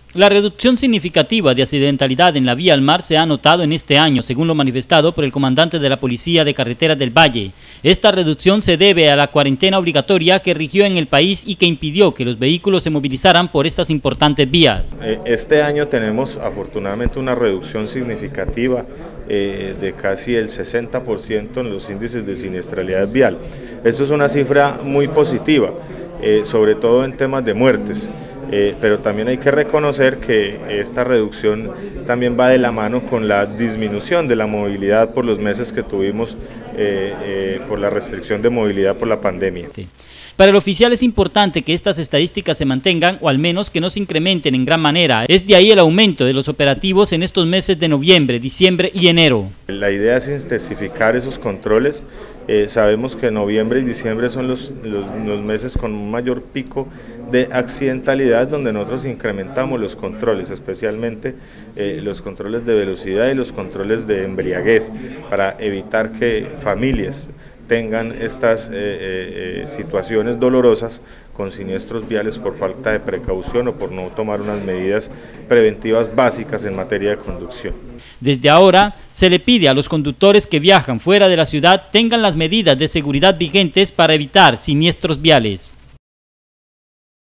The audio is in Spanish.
La reducción significativa de accidentalidad en la vía al mar se ha notado en este año, según lo manifestado por el comandante de la Policía de Carreteras del Valle. Esta reducción se debe a la cuarentena obligatoria que rigió en el país y que impidió que los vehículos se movilizaran por estas importantes vías. Este año tenemos afortunadamente una reducción significativa de casi el 60% en los índices de siniestralidad vial. Esto es una cifra muy positiva, sobre todo en temas de muertes. Pero también hay que reconocer que esta reducción también va de la mano con la disminución de la movilidad por los meses que tuvimos por la restricción de movilidad por la pandemia. Para el oficial es importante que estas estadísticas se mantengan o al menos que no se incrementen en gran manera. Es de ahí el aumento de los operativos en estos meses de noviembre, diciembre y enero. La idea es intensificar esos controles. Sabemos que noviembre y diciembre son los meses con un mayor pico de accidentalidad, donde nosotros incrementamos los controles, especialmente los controles de velocidad y los controles de embriaguez, para evitar que familias tengan estas situaciones dolorosas con siniestros viales por falta de precaución o por no tomar unas medidas preventivas básicas en materia de conducción. Desde ahora, se le pide a los conductores que viajan fuera de la ciudad tengan las medidas de seguridad vigentes para evitar siniestros viales.